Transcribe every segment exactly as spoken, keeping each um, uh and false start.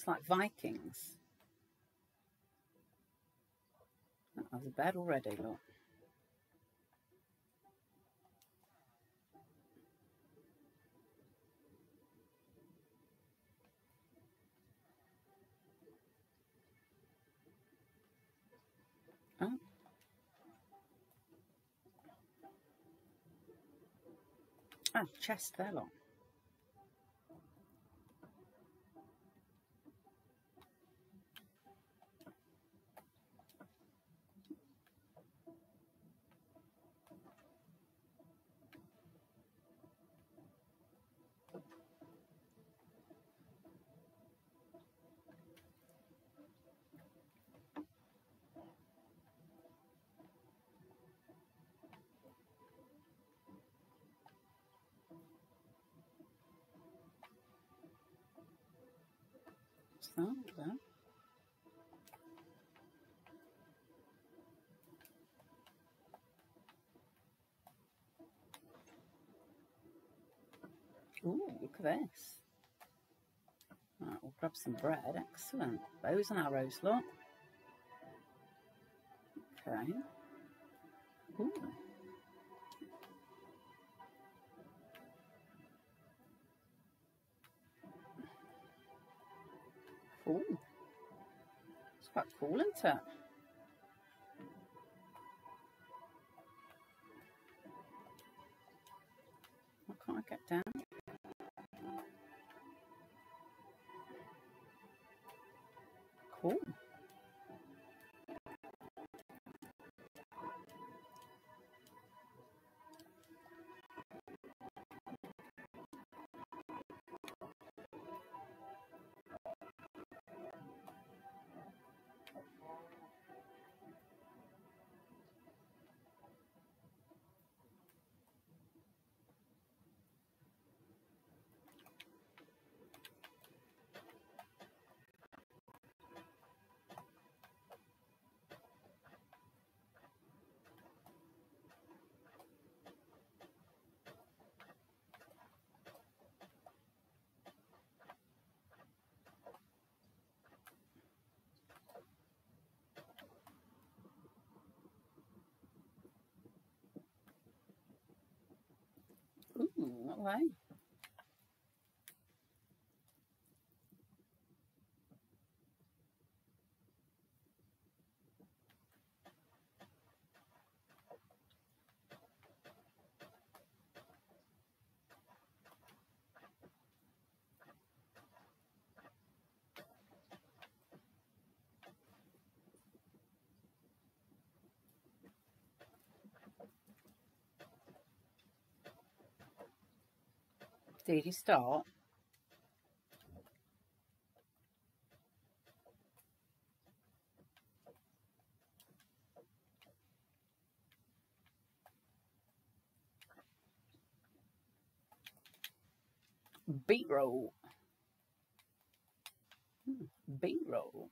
Looks like Vikings. Oh, there's a bed already, look. Oh. Oh, chest there, look. What's that there? Ooh, look at this. Right, we'll grab some bread. Excellent. Bows and arrows, look. Okay. Ooh. Cool. It's quite cool, isn't it? Why can't I get down? Cool. Ooh, what way? Did you start? B-roll. Hmm, B-roll.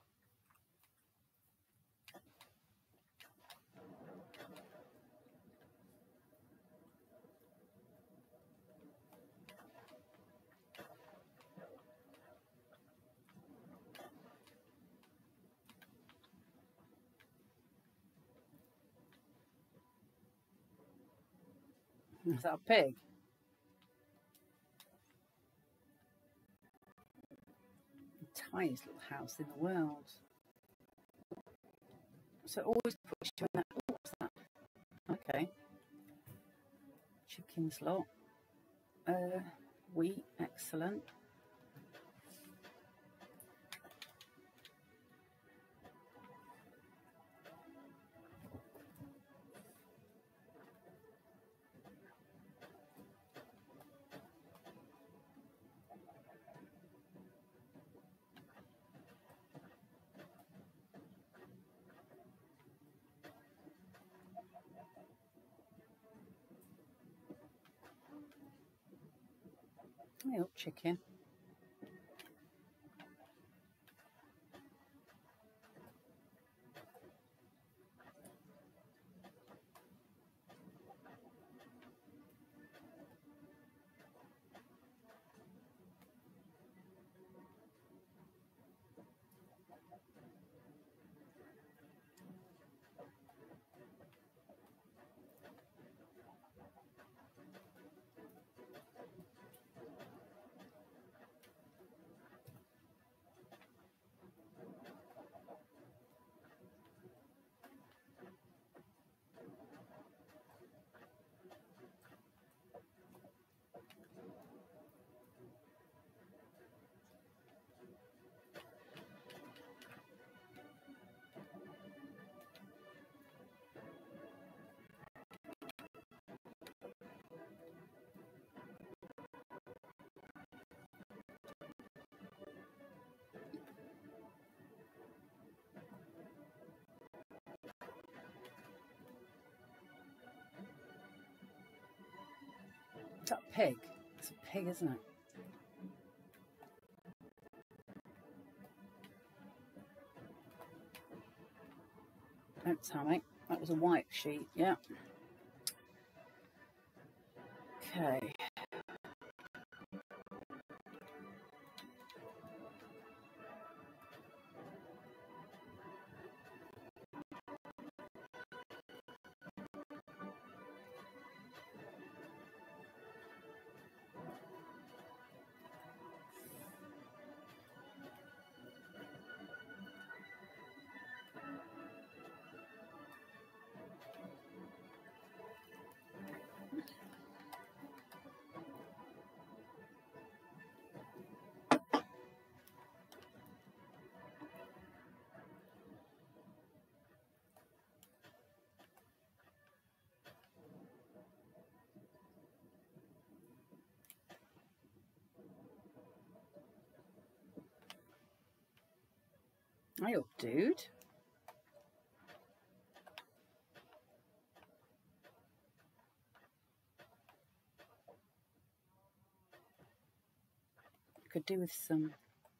Is that a pig? The tiniest little house in the world. So it always puts you in that. Oh, what's that? Okay. Chickens lot. Uh, wheat, excellent. Hey up, chicken. Is that a pig? It's a pig, isn't it? Don't tell me. That was a white sheet, yeah. Okay. Hi up, dude. Could do with some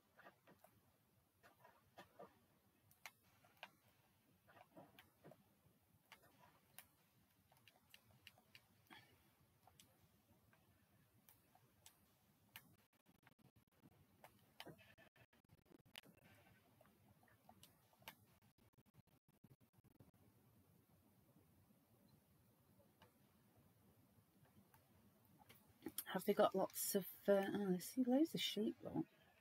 have they got lots of uh, oh, I see loads of sheep lot.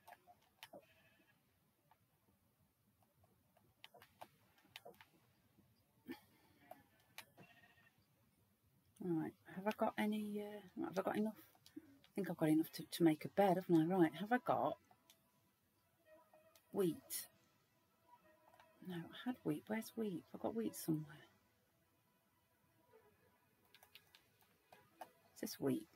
Right, have I got any uh, have I got enough? I think I've got enough to, to make a bed, haven't I? Right, have I got wheat? No, I had wheat. Where's wheat? I've got wheat somewhere. Is this wheat?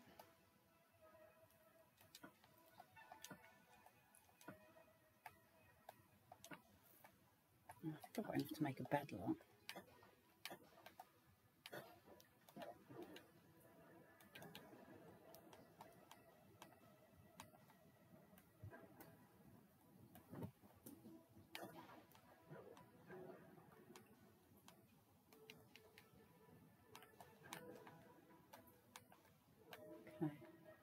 I think I've got enough to make a bed lot. Okay.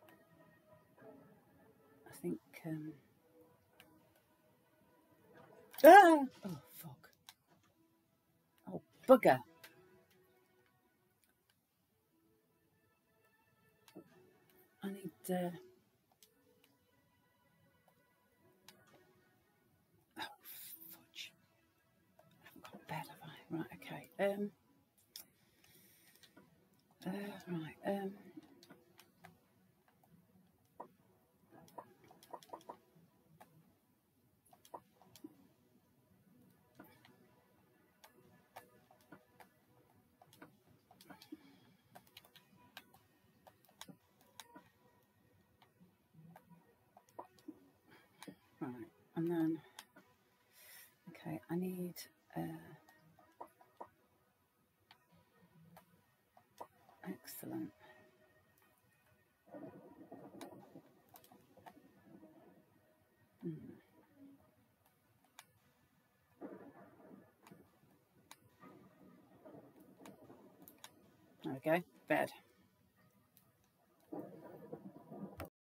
I think um ah! Oh fuck. Oh bugger. I need uh oh fudge. I haven't got a bed, have I? Right, okay. Um uh, right, um right, and then okay, I need uh excellent. Mm. There we go, bed.